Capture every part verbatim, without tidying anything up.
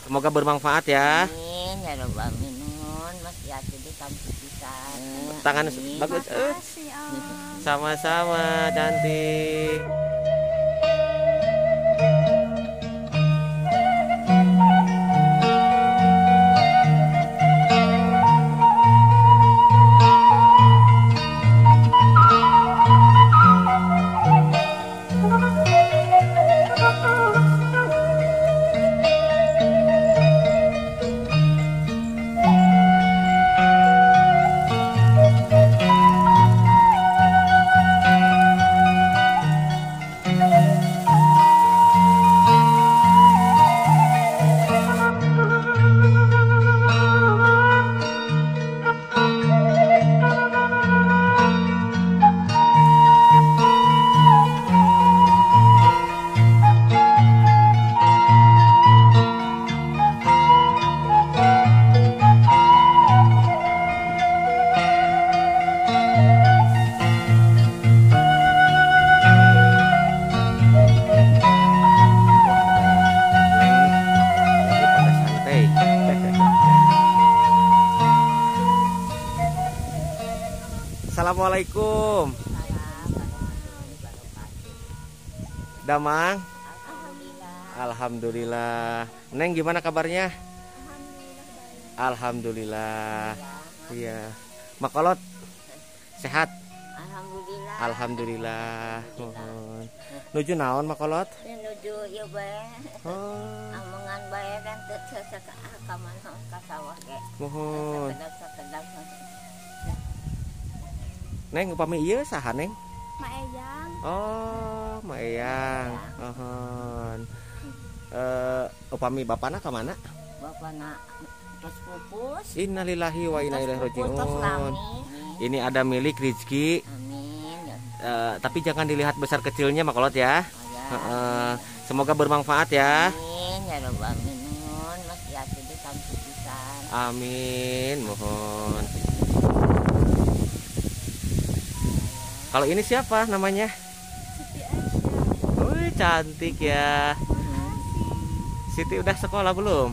Semoga bermanfaat ya. Amin ya robbal alamin. Mas Yati di kampus pisan. Tangan Amin. bagus. Eh, Makasih, Om. sama-sama cantik. Lagi pada santai. Assalamualaikum. Damang. Alhamdulillah. Alhamdulillah. Neng gimana kabarnya? Alhamdulillah baik. Alhamdulillah. Iya. Makolot sehat. Alhamdulillah. Alhamdulillah. Mohon. Nuju naon makolot? Menuju ya bae. Oh, Amongan bae kan teu saka akaman ka sawah ge. mohon. Sakedap-sakedap. Neng upami ieu saha Neng? Mak Eyang. Oh, Ma Eyang. Mohon. Eh, upami bapana ka mana? Bapana tos pupus. Innalillahi wa inna ilaihi Tos pupus, tos rajiun. lami. Ini ada milik Rizki. Amin. Eh, tapi jangan dilihat besar kecilnya makolot ya. Ya. Heeh. Semoga bermanfaat ya. Amin ya robbal alamin. Mas Yati di kampus pisan. Amin, mohon. Kalau ini siapa namanya? Siti Aisyah. Wih, cantik ya. Siti udah sekolah belum?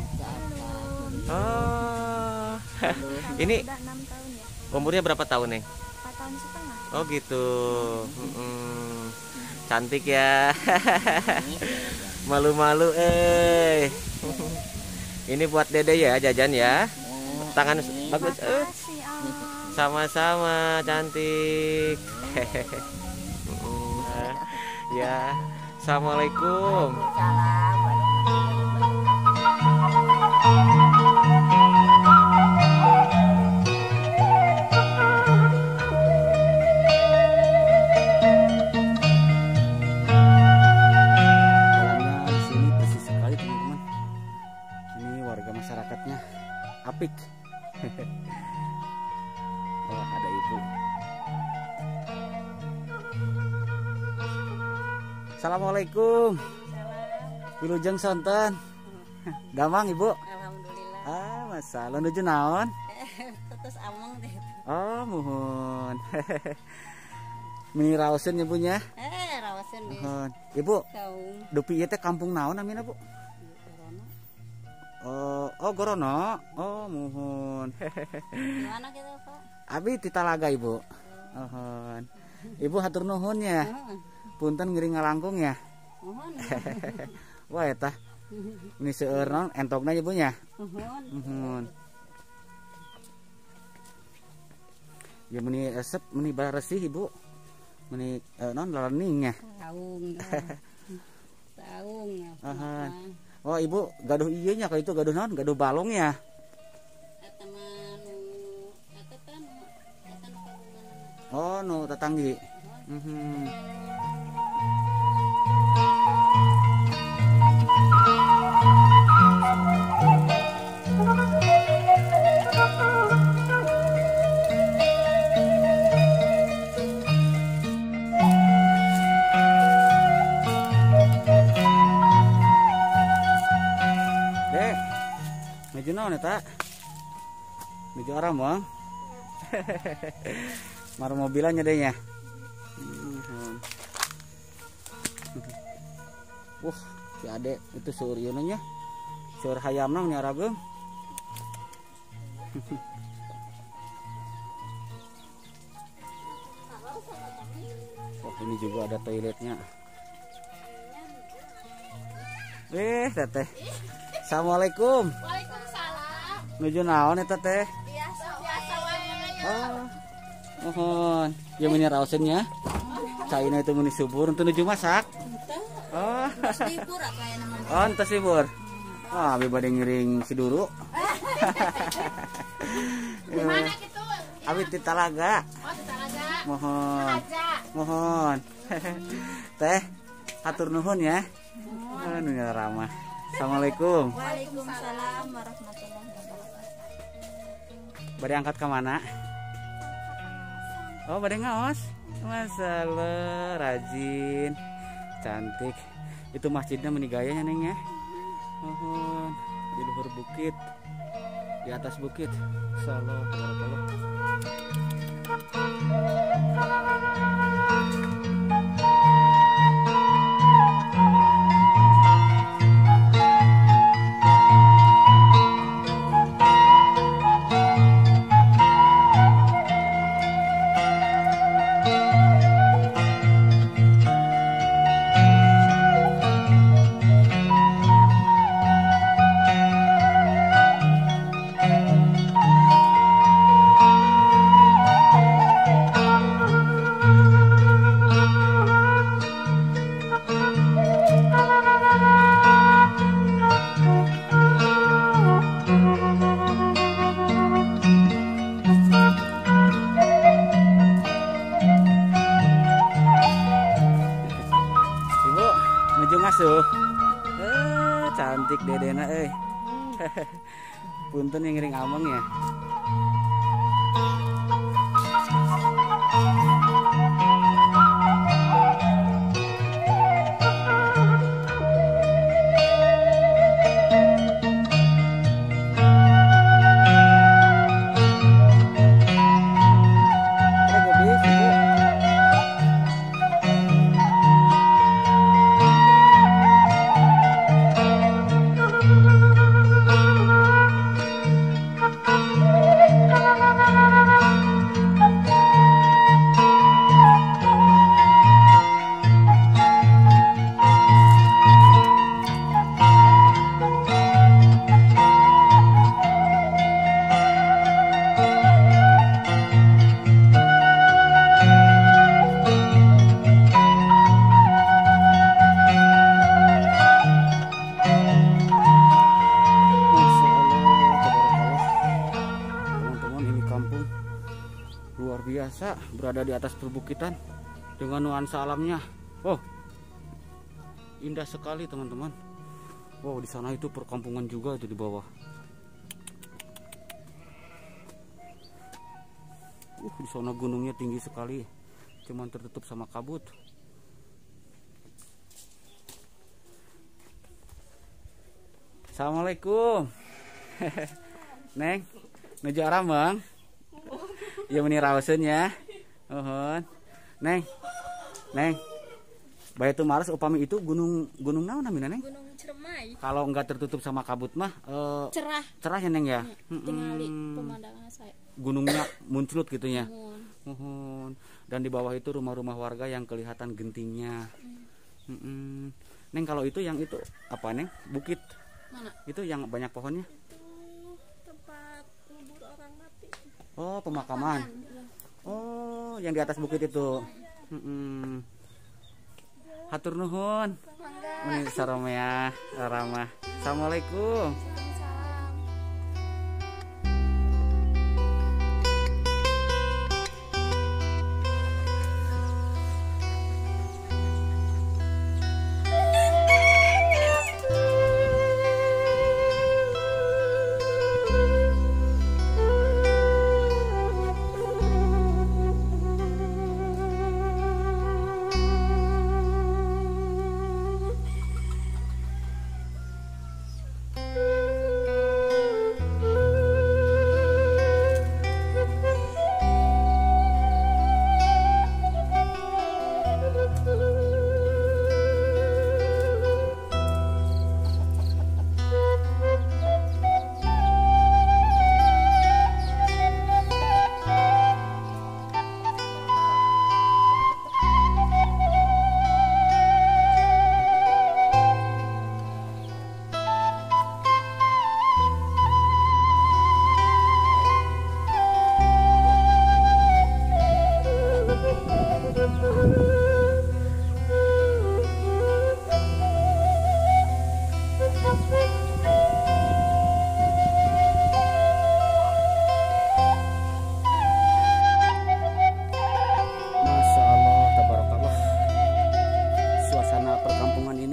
Oh. Ini Udah enam tahun ya. umurnya berapa tahun, Neng? Empat tahun setengah. Oh, gitu. Mm-mm. Cantik ya. Malu-malu, eh. Ini buat Dede ya, jajan ya. Tangan bagus. Eh. Makasih, Om. Sama-sama cantik. Mm, ya. Assalamualaikum. Salam Jalannya di sini bersih sekali teman-teman. Ini warga masyarakatnya apik. Oh, ada ibu. Assalamualaikum. Wilujeng sonten. Damang ibu. Alhamdulillah. Ah, masalah nuju naon? Terus among deh. Oh, muhun. Mini raosen ibunya. Eh, rawasan deh. Muhun. Ibu, Kaum dupi ieu teh kampung naon amina, Bu? corona. Oh, oh Gorono. Oh, muhun. Gimana kita, Pak? Abi ti Talaga, Ibu. Mohon. Ibu hatur nuhun ya. Punten ngiring ngalangkung ya. Mohon. Wah eta. Ini seueur naon entogna Ibu nya. Mohon. Mohon. Ya meni resep meni baresih Ibu. Meni eh, naon lalening ya. Saung. Saung. Aha. Oh, Ibu gaduh ieu nya ka itu gaduh naon? Gaduh balong ya. Eta mah nu eta kan eta nu kagungan. Oh, nu tatanggi. Mhm. Dek, meju naon eta? Meju aram, Bang. Mar mobilannya deh ya. Wah, si Ade itu seurieunnya Seur hayam nang nya Rageung. Oh, ini juga ada toiletnya. Eh, teteh. Assalamualaikum. Waalaikumsalam. Nuju naon eta teh? Iya, biasa wae. Oh. Mohon. Ya meni raoseunnya. Caina itu meni subur untuk nuju masak. Oh. Dipur apa ya namanya? Oh, entes libur. Wah, abi bade ngiring si duru. Gimana gitu? Abi di Talaga. Oh, di Talaga. Mohon. Aja. Mohon. Teh, hatur nuhun ya. Anu nya ramah. Assalamualaikum. Waalaikumsalam warahmatullahi wabarakatuh. Bade angkat ke mana? Oh, bade ngaos. Masalah rajin. Cantik. Itu masjidnya menigayanya Neng ya. Mohon di luhur bukit. Di atas bukit. Salam warahmatullahi. Ibu, menuju masuk. Eh, cantik dedena euy. Punten yang ngiring ameng ya. Ada gobis, Ibu. Masya Allah, tabarakallah. Teman-teman, ini kampung luar biasa, berada di atas perbukitan dengan nuansa alamnya. Oh, indah sekali teman-teman. Wow, di sana itu perkampungan juga itu di bawah. Uh, di sana gunungnya tinggi sekali, cuman tertutup sama kabut. Assalamualaikum. Neng, nuju aram bang. Ya meni raoseun ya. Mohon. Neng. Neng. Baitu Maras upami itu gunung gunung naon namina Neng? Gunung Cermai. Kalau enggak tertutup sama kabut mah eh, Cerah. cerah ya Neng ya. Tingali Mm-mm. pemandangan saya. Gunungnya muncul gitu ya. Mohon. Mohon. Dan di bawah itu rumah-rumah warga yang kelihatan gentingnya. Mm-mm. Neng, kalau itu yang itu apa Neng? Bukit. Mana? Itu yang banyak pohonnya. Itu tempat kubur orang mati. Oh, pemakaman. Oh, yang di atas bukit itu. Mm-mm. Hatur nuhun. Meni saromea ramah. Assalamualaikum. Salam. Assalamualaikum.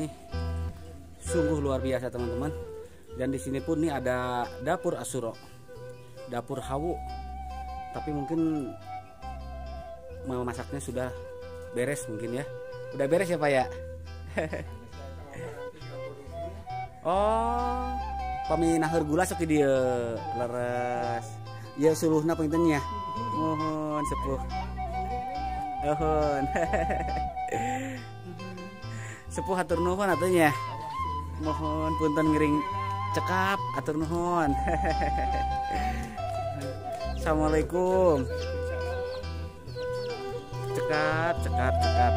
sungguh luar biasa teman-teman. Dan di sini pun nih ada dapur Asuro, dapur Hawu. Tapi mungkin memasaknya sudah beres mungkin ya. Udah beres ya Pak ya? Oh, paminaheur gula sok di dieu leres. Ya suluhna punten nya. Mohon sepuh. Mohon. Sepuh atur nuhun atuh nya. Mohon punten ngiring cekap atur nuhun. Assalamualaikum. Cekap, cekap, cekap.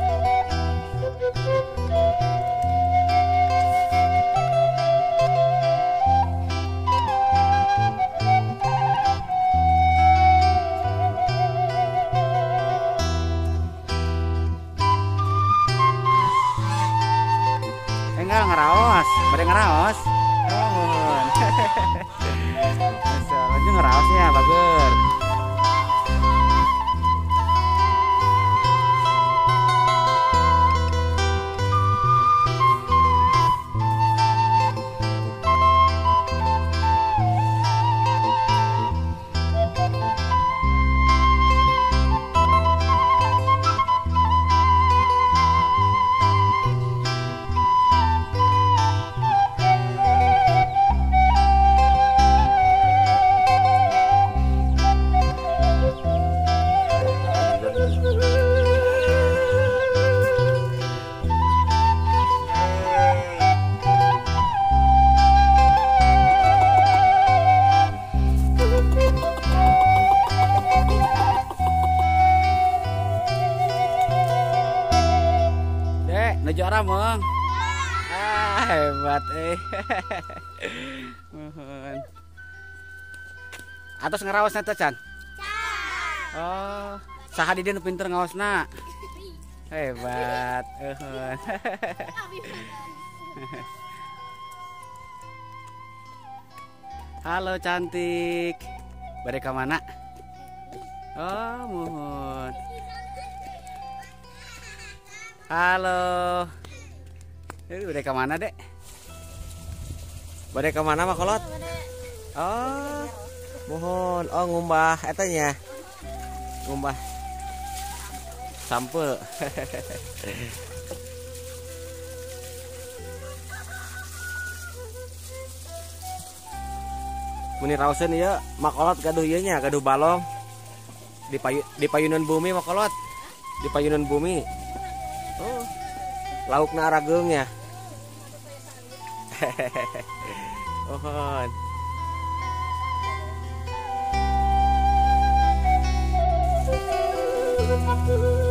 Enggak ngeraos, bade ngeraos. Oh, asal aja ngeraosnya bager. Juara mong. Ah, hebat eh. Mohon. Atos ngeraosna teh Can? Oh, saha di dieu nu pinter ngaosna? Hebat. Ehun. Halo cantik. Bade ka mana? Oh, mohon. Halo. Eh, udah ke mana, Dek? Bade ka mana mah kolot? Oh. Mohon. Oh, ngumbah eta nya. Ngumbah sampel. Muni raoseun ieu makolot gaduh ieu nya, gaduh balong. Di payu, di payunan bumi makolot. Di payunan bumi. Oh, laukna arageung ya. Ohon. Thank you.